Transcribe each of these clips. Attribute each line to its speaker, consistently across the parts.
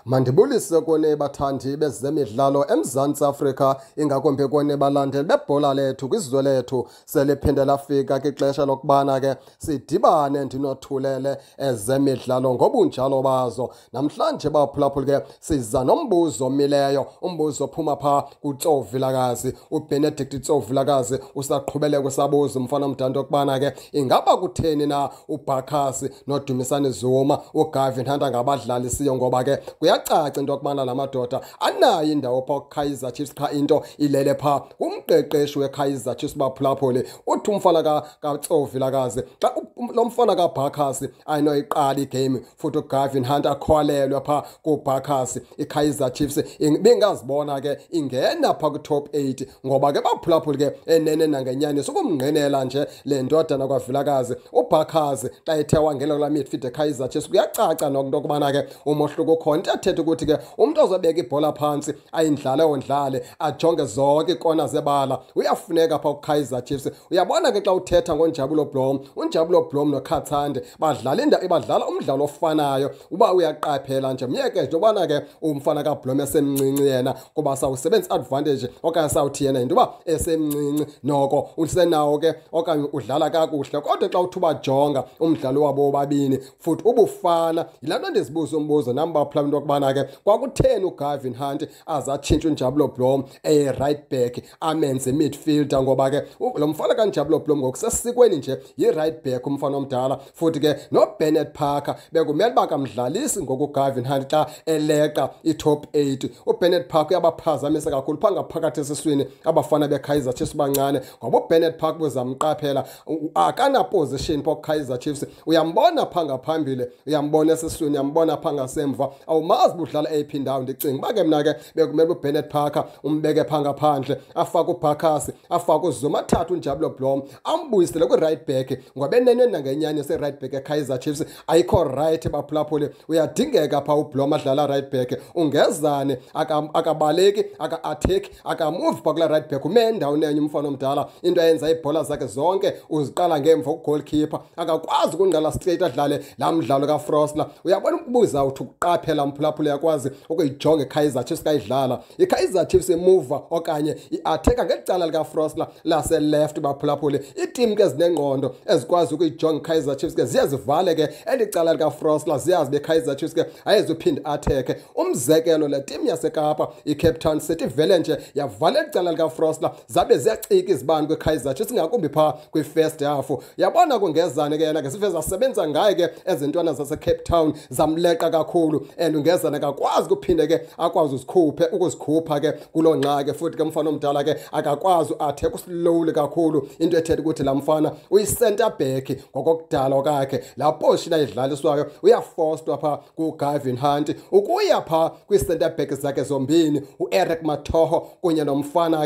Speaker 1: Mandibulise kone bathandi bezemidlalo eMzantsi Afrika, ingakumbi kone balandeli bebhola lethu kwizwe lethu. Seliphinde lafika ke ixesha lokubana ke sidibane ndinothulele ezemidlalo ngobunjalo bazo. Namhlanje baphulaphuli ke siza nombuzo omileyo, umbuzo ophuma pha kuTsovilakazi. uBenedict Tsovilakazi usaqhubeleka usabuza umfana omdanda okubana ke ingaba kutheni na uBhakhasi noDumisani Zuma uGavin Hunt ngabadlalisiyo, ngoba ke kuyacaca into yokubana la madoda anayo indawo pha kuKaizer Chiefs, qha into ilele pha umqeqeshi weKaizer Chiefs baphulaphuli. Uthi umfana kaTsovilakazi xa lo mfana kaBhakhasi ayinoyiqala igame futhi uGavin Hunt akholelwe pha kuBhakhasi, iKaizer Chiefs ibingazibona ke ingena pha ku-top 8, ngoba ke baphulaphuli ke enene nangenyaniso ukumnqinela nje le ndoda nakwaVilakazi. uBhakhasi xa ethe wangena kula midfield eKaizer Chiefs kuyacaca nokento okubana ke umohluko ukhona. Into ethetha ukuthi ke umntu ozobeka ibhola phantsi ayindlale ondlale ajonge zonke iikona zebala uyafuneka pha kuKaizer Chiefs. Uyabona ke xa uthetha ngoNjabulo Blom, uNjabulo Blom noKhatsande badlala umdlalo ofanayo. Uba uyaqaphela nje myeke nje ubana ke umfana kaBlom esemncinci yena, kuba sawusebenzisa advantage okanye sawuthi yena into uba esemncinci noko usenawo ke okanye udlala kakuhle, kodwa xa uthi ubajonga umdlalo wabo bobabini futhi ubufana. Yilaa nto ndizibuza umbuzo nam baphula into yokubana ke kwakutheni uGavin Hunt azatshintsha uNjabulo Blom right back amenze midfielder, ngoba ke lo mfana kaNjabulo Blom ngokusesikweni nje yi-right back umfana omdala. Futhi ke noBennett Parker bekumele uba kamdlalisi ngoku uGavin Hunt xa eleqa i-top 8. uBennett Parker uyabaphazamisa kakhulu phaa ngaphakathi esiswini abafana beKaizer Chiefs bancane, ngoba uBennett Parker buzamqaphela akanaposition phaa kuKaizer Chiefs. Uyambona phaa ngaphambili, uyambona esiswini, uyambona phaa ngasemva, awumazi budlala eyiphi indawo. Ndicinga uba ke mna ke bekumele uBennett Parker umbeke phaa ngaphandle, afake uBhakhasi, afake uZuma, athathe uNjabulo Blom ambuyisele kwi-right back, ngoba enene nangenyani se-right back eKaizer Chiefs ayikho right baphulaphuli. Uyadingeka phaa uBlom adlala right back, ungezane akabaleki aka-attack akamuvi phaa kula right back, ume endaweni enye umfana omdala. Into eyenza iibhola zakhe zonke uziqala ngemva kugoalkeeper, akakwazi ukungqala straight adlale laa mdlalo kaFrosler. Uyabona ukubuza uthi ukuqaphela mphulaphuli yakwazi ukuyijonga iKaizer Chiefs kayidlala. iKaizer Chiefs imuva okanye i-attacker ngecala likaFrosler lase-left baphulaphuli. Iitim ke zinengqondo ezikwazi ukuyijonga iKaizer Chiefs ke ziye zivale ke eli cala likaFrosler, ziyazi beKaizer Chiefs ke ayezuphinde atheke. Umzekelo le tim yaseKapa iCape Town City vele nje yavala eli cala likaFrosler, zabe ziyacika izibani kwiKaizer Chiefs ngakumbi phaa kwi-first half. Yabona kungezane ke yena ke sive zasebenza ngaye ke ezintwana zaseCape Town zamleqa kakhulu, and ungezane akakwazi ukuphinde ke akwazi ukuzikhupha ke kuloo ngxaki. Futhi ke mfana omdala ke akakwazi uatheka slowly kakhulu, into ethetha ukuthi laa mfana uyi-centre back ngokokudala kwakhe. Laa position ayidlaliswayo uyafostwa phaa kuGavin Hunt ukuya phaa kwii-centre back zakhe zombini, uEric Matoho kunye nomfana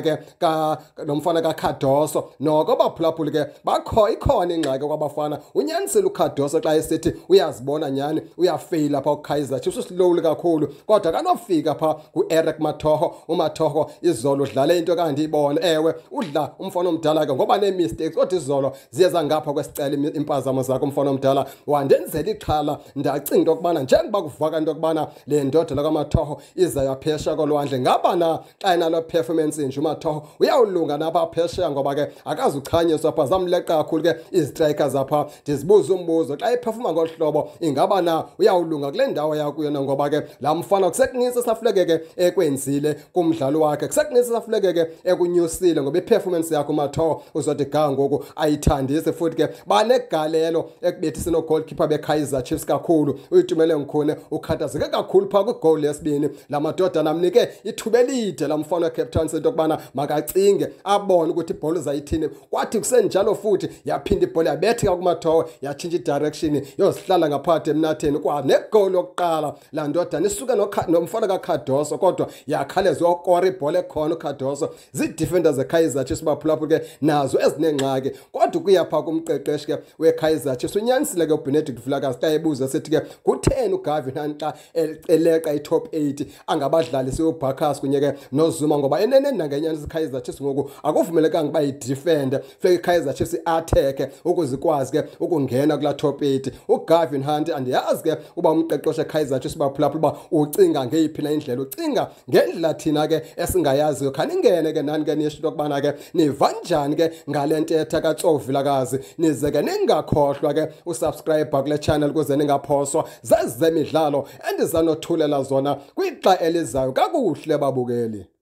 Speaker 1: kaKhadoso. Noko baphulaphuli ke ikhona ingxaki kwabafana. Unyanisile uKhadoso xa esithi uyazibona nyhani uyafeyila phaa kuKaizer Chiefs, uslowly kakhulu, kodwa kanofika phaa kuEric Matoho. uMatoho izolo udlale into kanti ibone, ewe udla umfana omdala ke ngoba nee-mistakes, kodwa izolo ziye zangapha kwesicela impazamo zakhe umfana omdala. Wandenzela ixhala, ndacinga into yokubana njengoba kuvaka into yokubana le ndoda lakaMatoho iza yaphesha kolwandle, ngaba na xa enalo performance nje uMatoho uyawulunga napha phesheya, ngoba ke akazuchanyiswa phaa. Zamleqa kakhulu ke izistrikers apha. Ndizibuza umbuzo, xa iphefuma ngolu hlobo ingaba na uyawulunga kule ndawo yakuyo na, ngoba ke laa mfana kusekunintsi safuneke ke ekwenzile kumdlalo wakhe, kusekunintsi safuneke ke ekunyusile, ngoba iperformance yakhe uMatoho uzothi ga ngoku ayithandise. Futhi ke banegalelo ekubethiseni oogoalkeeper beKaizer Chiefs kakhulu. uyitumele ngikhune ukhathazeke kakhulu phaa kwigoal yesibini. La madoda namnike ithuba elide la mfana weCape Town into yokubana makacinge abone ukuthi ibhola uzayithini. Kwathi kusenjalo futhi yaphinda ibhola yabetheka kuMatoho, yatshintsha idirection yozihlala ngaphakathi emnatheni. Kwa negoal yokuqala laa ndoda nisuke nomfana kaKhadoso, kodwa yakhaleza ukora ibhola ekhona uKhadoso. Zii-defenders zeKaizer Chiefs baphulaphula ke nazo ezinengxaki, kodwa kuya phaa kumqeqeshi ke weKaizer Chiefs unyanisile ke uBenedict Vilakazi xa ebuza sithi ke kutheni uGavin Hunt xa eleqa i-top 8 angabadlalisi uBhakhasi kunye ke noZuma, ngoba enene nangenyani iKaizer Chiefs ngoku akuvumelekanga uba yidifende. Funeka iKaizer Chiefs i-atheke ukuzikwazi ke ukungena kulaa top 8. uGavin Hunt andiyazi ke uba umqeqeshi eKaizer Chiefs baphulaphula lapho uba ucinga ngeyiphi na indlela, ucinga ngendlela thina ke esingayaziyo. Khaningene ke nani ke nisho into yokubana ke niva njani ke ngale ntetha kaTsovulakazi, nize ke ningakhohlwa ke usubscribe kule channel ukuze ningaphoswa zezemidlalo endizanothulela zona kwixa elizayo. Kakuhle babukeli.